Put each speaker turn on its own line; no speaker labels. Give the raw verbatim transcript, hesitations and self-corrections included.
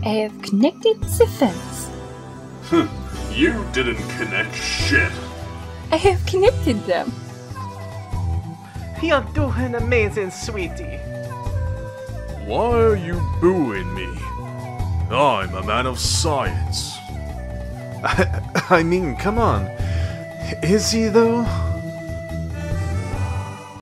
I have connected the fence.
You didn't connect shit.
I have connected them.
You're doing amazing, sweetie.
Why are you booing me? I'm a man of science.
I, I mean, come on. Is he, though?